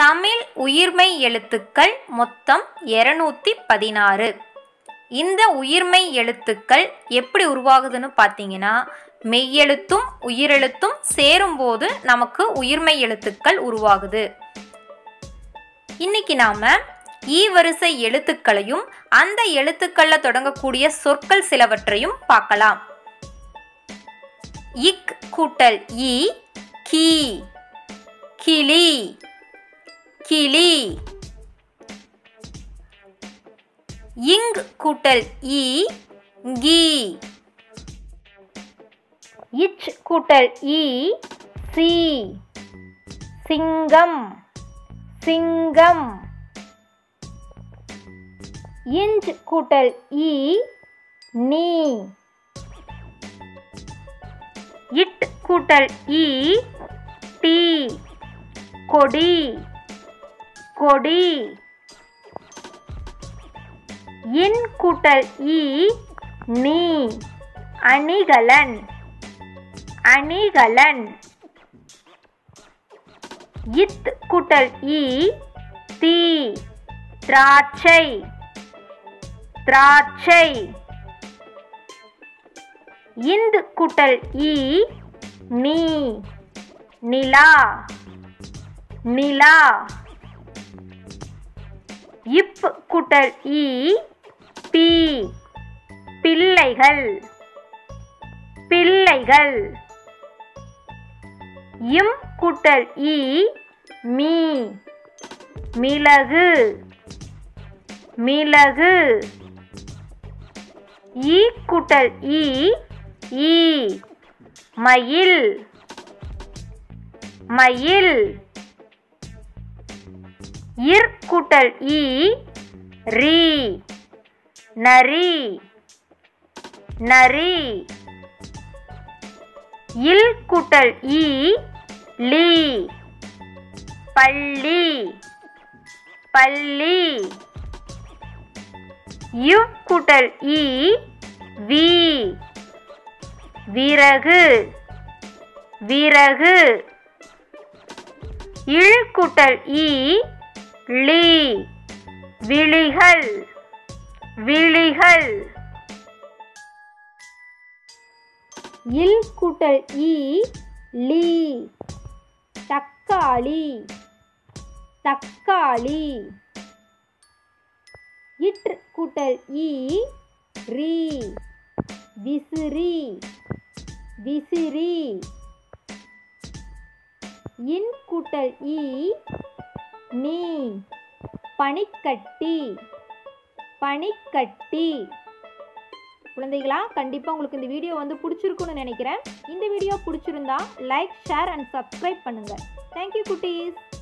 தமிழ் உயிர்மெய் எழுத்துக்கள் மொத்தம் 216. இந்த உயிர்மெய் எழுத்துக்கள் எப்படி உருவாகுதுன்னு பார்த்தீங்கன்னா, மெய்யெழுத்தும் உயிரெழுத்தும் சேரும்போது நமக்கு உயிர்மெய் எழுத்துக்கள் உருவாகுது. இன்னைக்கு நாம ஈ வரிசை எழுத்துக்களையும் அந்த எழுத்துக்கள்ல தொடங்கக்கூடிய சொற்கள் சிலவற்றையும் பார்க்கலாம். இக் கூட்டல் ஈ கீ, கிளி, கிளி. இங் கூட்டல் ஈ கீ. இச் கூட்டல் ஈ சி, சிங்கம், சிங்கம். இஞ்ச் கூட்டல் ஈ நீ. இட் கூட்டல் ஈ டி, கொடி, கொடி. இன் கூட்டல் ஈ நீ, அணிகலன், அணிகலன். இத் கூட்டல் ஈ தி, திராட்சை, திராட்சை. இந்து கூட்டல் ஈ நீ, நிலா, நிலா. இப் கூட்டல் ஈ பி, பிள்ளைகள், பிள்ளைகள். இம் கூட்டல் ஈ மீ, மிளகு, மிளகு. ஈ கூட்டல் ஈ ஈ, மயில், மயில். இர் கூட்டல் ஈ ரி, நரி, நரி. இல் கூட்டல் ஈ லி, பள்ளி, பள்ளி. இவ் கூட்டல் ஈ வி, விறகு, விறகு. இழ் கூட்டல் ஈ லி, விழிகள், விழிகள். இல் கூட்டல் ஈ லி, தக்காளி, தக்காளி. இட் கூட்டல் ஈ ரி, விசிறி, விசிறி. இன் கூட்டல் ஈ நீ, பனிக்கட்டி, பனிக்கட்டி. குழந்தைகளா, கண்டிப்பாக உங்களுக்கு இந்த வீடியோ பிடிச்சிருக்குன்னு நினைக்கிறேன். இந்த வீடியோ பிடிச்சிருந்தா லைக், ஷேர் அண்ட் சப்ஸ்கிரைப் பண்ணுங்கள். தேங்க்யூ குட்டீஸ்.